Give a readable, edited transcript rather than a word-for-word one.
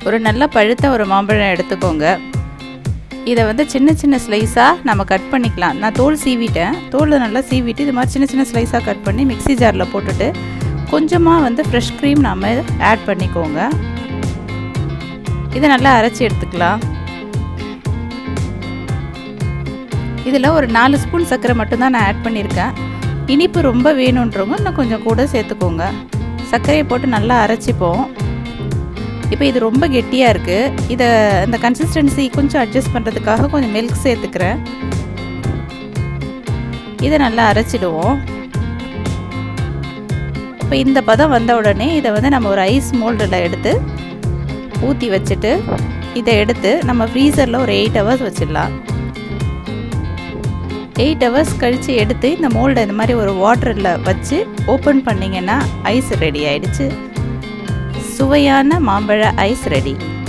ஒரு நல்ல பழுத்த ஒரு மாம்பழம் எடுத்துக்கோங்க. இதை வந்து சின்ன சின்ன ஸ்லைஸாக நம்ம கட் பண்ணிக்கலாம். நான் தோல் சீவிட்டேன். தோலை நல்லா சீவிட்டு இது மாதிரி சின்ன சின்ன ஸ்லைஸாக கட் பண்ணி மிக்ஸி ஜாரில் போட்டுட்டு கொஞ்சமாக வந்து ஃப்ரெஷ் க்ரீம் நம்ம ஆட் பண்ணிக்கோங்க. இதை நல்லா அரைச்சி எடுத்துக்கலாம். இதில் ஒரு 4 ஸ்பூன் சர்க்கரை மட்டும்தான் நான் ஆட் பண்ணியிருக்கேன். இனிப்பு ரொம்ப வேணுன்றவங்க இன்னும் கொஞ்சம் கூட சேர்த்துக்கோங்க. சர்க்கரையை போட்டு நல்லா அரைச்சிப்போம். இப்போ இது ரொம்ப கெட்டியாக இருக்குது. இதை இந்த கன்சிஸ்டன்சி கொஞ்சம் அட்ஜஸ்ட் பண்ணுறதுக்காக கொஞ்சம் மில்க் சேர்த்துக்கிறேன். இதை நல்லா அரைச்சிடுவோம். இப்போ இந்த பதம் வந்த உடனே இதை வந்து நம்ம ஒரு ஐஸ் மோல்டில் எடுத்து ஊற்றி வச்சுட்டு இதை எடுத்து நம்ம ஃப்ரீசரில் ஒரு 8 ஹவர்ஸ் வச்சிடலாம். 8 ஹவர்ஸ் கழித்து எடுத்து இந்த மோல்டை இந்த மாதிரி ஒரு வாட்டரில் வச்சு ஓப்பன் பண்ணிங்கன்னா ஐஸ் ரெடி ஆகிடுச்சு. சுவையான மாம்பழ ஐஸ் ரெடி.